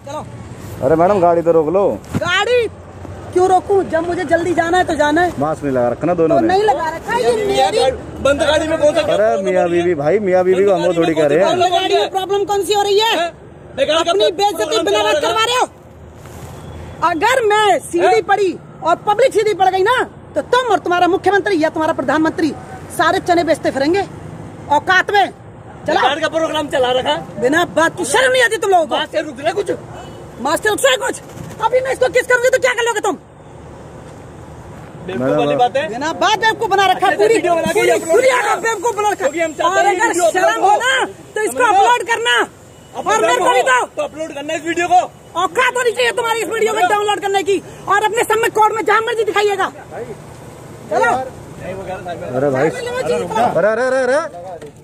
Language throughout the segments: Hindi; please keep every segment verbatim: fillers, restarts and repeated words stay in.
चलो। अरे मैडम गाड़ी तो रोक लो। गाड़ी क्यों रोकूं? जब मुझे जल्दी जाना है तो जाना है। मास्क नहीं लगा रखा ना दोनों तो ने। नहीं लगा रखा ये मेरी बंद गाड़ी में कौन सा? अरे मियाँ बीवी भाई, मियाँ बीवी को हम लोग थोड़ी कह रहे हैं। गाड़ी में प्रॉब्लम कौन सी हो रही है? अपनी बेइज्जती बिना बात करवा रहे हो। अगर मैं सीधी पड़ी और पब्लिक सीधी पड़ गई ना तो तुम और तुम्हारा मुख्यमंत्री या तुम्हारा प्रधानमंत्री सारे चने बेचते फिरेंगे औकात में। चला का प्रोग्राम चला रखा बिना बात की शर्म नहीं आती तुम लोगों को? मास्टर रुक रहा कुछ मास्टर रुक रहा कुछ। अभी मैं इसको किस करूंगी तो क्या कर लोगे तुम? बेवकूफ वाली बात है। बिना बात बेवकूफ बना रखा है। पूरी बेवकूफ बना रखा है। और अगर शर्म हो ना तो इसको अपलोड करना और मेरे को भी दो तो अपलोड करना इस वीडियो को। औकात होनी चाहिए तुम्हारी इस वीडियो में डाउनलोड करने की और अपने सबमिट कोड में जहाँ मर्जी दिखाइएगा। चलो। अरे भाई, अरे अरे अरे अरे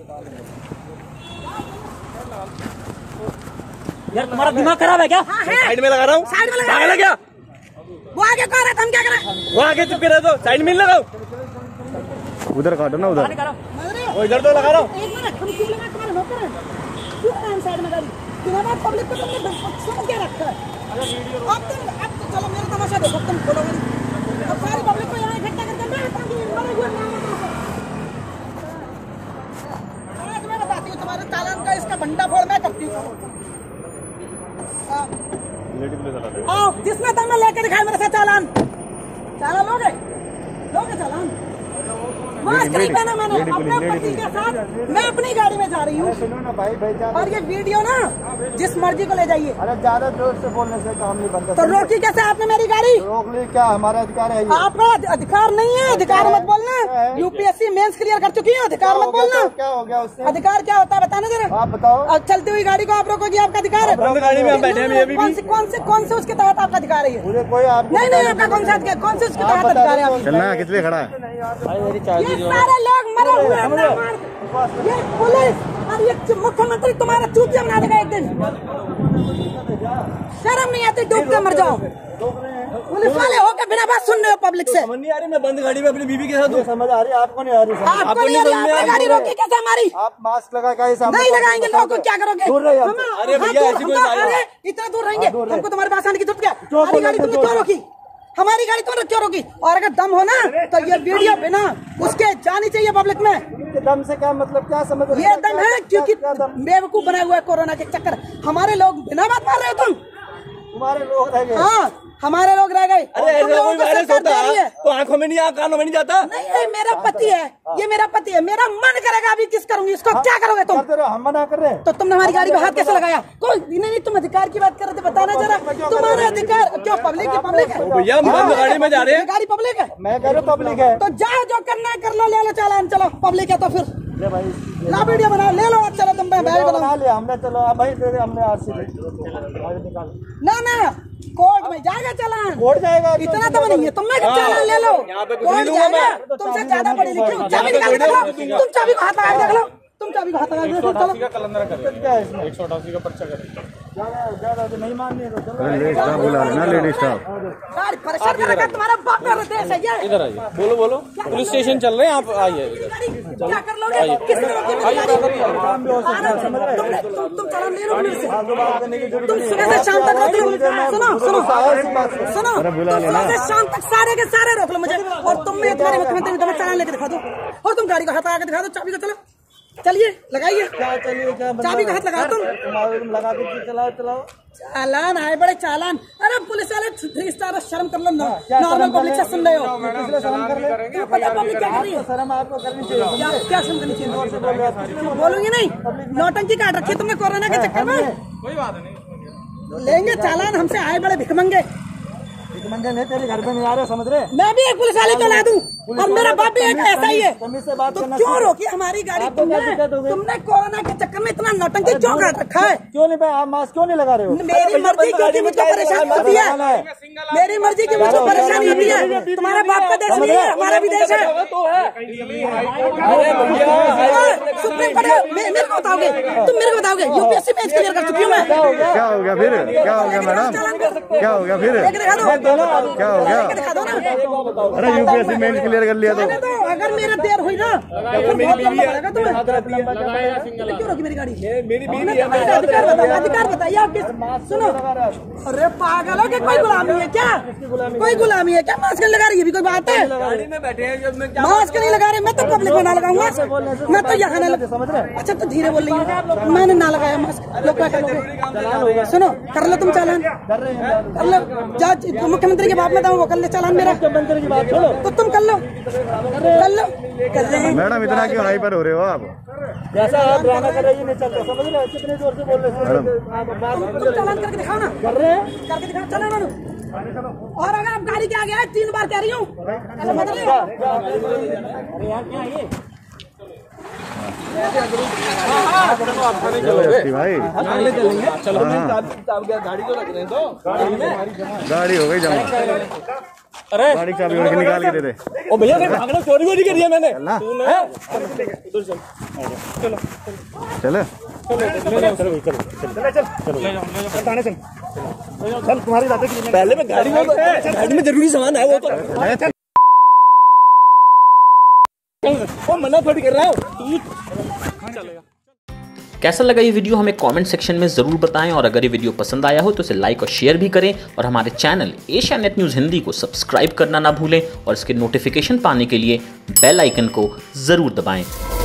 यार तुम्हारा दिमाग खराब है क्या? साइड में लगा रहा हूँ। साइड में लगा लगा क्या? वो आगे कह रहा था, हम क्या करें? वो आगे चुप रहे तो साइड में लगाओ। उधर काटो ना, उधर वो इधर तो लगा रहा हूँ। एक मिनट, हम क्यों लगा? तुम्हारे नौकर हैं क्यों हैं साइड में गाड़ी? तुम्हारा पब्लिक को तुमने समझ क्या रखा है? अब तुम अब तो चलो मेरा तमाशा देखो। तुम खोलो गाड़ी, अब सारी पब्लिक को यहाँ इकट्ठा करके मैं ताकि मरे हुए ना आज मैं बताती हूँ तुम्हारे चालान का इसका भंडा फोड़ मैं करती हूँ। आओ जिसमें दम में लेके दिखाए मेरे साथ चालान। चालान लोगे? लोगे चालान? मास्क नहीं पहना मैंने अपने पति के साथ। मैं अपनी गाड़ी में जा रही हूँ और ये वीडियो ना जिस मर्जी को ले जाइए। अरे ज्यादा जोर से बोलने से काम नहीं बनता। तो रोकी कैसे आपने मेरी गाड़ी? रोक ली क्या? हमारा अधिकार है। आपका अधिकार नहीं है। अधिकार मत बोलना। यूपीएससी मेंस क्लियर कर चुकी है, अधिकार मत बोलना। क्या हो गया उससे? अधिकार क्या होता है बताना जरा। आप बताओ। अब चलती हुई गाड़ी को आप रोकोगे, आपका अधिकार है। गाड़ी में हम बैठे हैं अभी। कौन से कौन से कौन से उसके तहत आपका अधिकार है? मुझे कोई आप नहीं नहीं आपका कौन सा अधिकार? कौन से उसके तहत अधिकार है? आप चलना किस लिए खड़ा है? ये सारे लोग मरे हुए हैं। ये पुलिस और ये मुख्यमंत्री तुम्हारा चूतिया बना देगा एक दिन। शर्म नहीं आती? डूब के मर जाओ। पुलिस वाले होकर बिना बात सुन रहे हो पब्लिक से। समझ नहीं आ रही मैं बंद गाड़ी में अपनी बीवी के साथ हूँ। समझ आ रही है? आपको नहीं आ रही? आपको नहीं आ रही? आपने गाड़ी रोकी कैसे हमारी? आप मास्क लगा के नहीं लगाएंगे लोग को क्या करोगे? दूर रहिए। अरे भैया ऐसी कोई गाड़ी अरे इतना दूर रहेंगे हमको तुम्हारे पास आने की जरूरत क्या? हमारी गाड़ी तुमने क्यों रोकी? हमारी गाड़ी तुमने क्यों रोकी? और अगर दम हो ना तो ये वीडियो बिना उसके जानी चाहिए पब्लिक में। दम से क्या मतलब? क्या समझ रहे? ये दम है क्योंकि बेवकूफ बना हुआ है कोरोना के चक्कर। हमारे लोग बिना बात मार रहे हो तुम। तुम्हारे लोग रह गए। हाँ हमारे लोग रह गए। अरे ऐसा कोई वायरस होता है तो आंखों में नहीं आ कानों में नहीं जाता। नहीं ये मेरा पति है, ये मेरा पति है। मेरा मन करेगा अभी किस करूंगी इसको। क्या करोगे तुम? हम मना कर रहे हैं तो तुमने हमारी गाड़ी पे हाथ कैसे लगाया? कोई नहीं नहीं तुम अधिकार की बात कर रहे थे, बताना जरा। तुम्हारा अधिकार क्यों? पब्लिक की पब्लिक है भैया। हम बंद गाड़ी में जा रहे हैं। गाड़ी पब्लिक है। मैं कह रहा हूँ पब्लिक है तो जाओ जो करना है कर लो, ले लो चालान। चलो पब्लिक है तो फिर ला वीडियो बनाओ, ले लो। चलो तुम भाई बना लिया हमने। चलो भाई दे दे हमने आरसी ना ना कोर्ट में जाएगा चालान। कोर्ट जाएगा। इतना तो नहीं है तुम में चालान ले लो। कोर्ट जाएगा। तुमसे ज्यादा पढ़ी लिखी हूँ। चाबी निकाल के देख लो। तुम चाबी को हाथ लगा के देख लो। तुम चाबी को हाथ लगा के देख लो। चलो एक सौ अठासी का पर्चा करें। ज्यादा तो नहीं माननी है तो चलो। लेडीज स्टाफ बुला लेना, लेडीज स्टाफ। गाड़ी परेशान कर रखा तुम्हारा बाप का देश है ये। इधर आइए। बोलो बोलो। पुलिस स्टेशन चल रहे हैं आप आइए। क्या कर लोगे? किसने रोकी मेरी गाड़ी? तुम तुम चालान ले लो पुलिस से। तुम सुबह से शाम तक रोक लो। सुनो सुनो सुनो सुबह से शाम तक सारे के सारे रोक लो मुझे। और तुम में तुम्हारे मुख्यमंत्री तुम्हें चालान लेके दिखा दो और तुम गाड़ी का हाथ लगा के दिखा दो। चाबी को चलो चलिए लगाइए। क्या चलिए? क्या चाबी का हाथ लगाओ तुम। लगा के चलाओ चलाओ। चालान आए बड़े चालान। अरे पुलिस वाले थ्री स्टार शर्म कर लो। नॉर्मल पब्लिक से सुन रहे हो। शर्म कर ले। क्या पता पब्लिक क्या कर रही है? शर्म आपको करनी चाहिए। क्या क्या शर्म करनी चाहिए? बोलूंगी नहीं। नौटंकी काट रखी है तुमने कोरोना के चक्कर में। कोई बात नहीं लेंगे चालान। हमसे आए बड़े भिखमंगे। भिखमंगे नहीं तेरे घर पे नहीं आ रहे समझ रहे? मैं भी एक पुलिस वाले को ला दूं और मेरा बाप भी एक ऐसा ही है। से बात तो क्यों रोकी हमारी गाड़ी? तुमने तुमने कोरोना के चक्कर में इतना नौटंकी क्यों कर रखा है? क्यों नहीं? आप मास्क क्यों नहीं लगा रहे हो? मेरी मर्जी क्योंकि मुझको परेशानी होती है। मेरी मर्जी की मुझको परेशानी होती है। तुम्हारे बाप का देश नहीं है, हमारा भी देश है। सुप्रीम कोर्ट मेरे को बताओगे? तुम मेरे को बताओगे? यूपीएससी में क्लियर कर चुकी हूँ मैं। क्या हो गया फिर? क्या हो गया मैडम? क्या हो गया फिर? दिखा दो। क्या हो गया? दिखा दो ना। अरे यूपीएससी में क्लियर कर लिया तो जाने दो, अगर मेरा देर हुई ना तो फिर बहुत लंबा पड़ेगा तुम्हें। क्यों रोकी मेरी गाड़ी? मेरी बीवी अपने है, अपने अधिकार बताइए, अधिकार बताइए आप किस। सुनो, अरे पागल हो कि कोई गुलामी है क्या? कोई गुलामी है क्या? मास्क नहीं लगा रही है भी कोई बात है? गाड़ी में बैठे हैं जब मैं क्या मास्क नहीं लगा रहे, मैं तो पब्लिक में ना लगाऊंगा, मैं तो यहाँ ना। अच्छा तो धीरे बोल रही हूँ, मैंने ना लगाया मास्क, लोग क्या करोगे? सुनो, कर लो तुम चालान, कर लो। जज मुख्यमंत्री के बाप में था वो कर ले चालान मेरा, तो तुम कर लो, कर लो, कर रहे हैं। मैडम इतना क्यों हाइपर हो रहे हो आप? जैसा आप ड्रामा कर रहे हैं नहीं चलता, समझ रहे हो? कितने जोर से बोल रहे हैं। तुम तुम चालान करके दिखाओ ना, कर रहे हैं करके दिखाओ, चलो ना। और अगर आप गाड़ी के आगे आए, तीन बार कह रही हूँ, समझ रहे हो? भाई चलो गाड़ी तो रख रहे हैं तो गाड़ी हो गई जमा। अरे गाड़ी चाबी उड़ के निकाल के दे दे। ओ भैया भागना चोरी वोरी करी है मैंने। चलो चलो चलो चल तुम्हारी बातें पहले में गाड़ी में गाड़ी में जरूरी सामान है वो तो वो मना थोड़ी कर रहा हूँ। कैसा लगा ये वीडियो हमें कमेंट सेक्शन में ज़रूर बताएं और अगर ये वीडियो पसंद आया हो तो इसे लाइक और शेयर भी करें और हमारे channel Asianet news Hindi को सब्सक्राइब करना ना भूलें और इसके नोटिफिकेशन पाने के लिए बेल आइकन को ज़रूर दबाएं।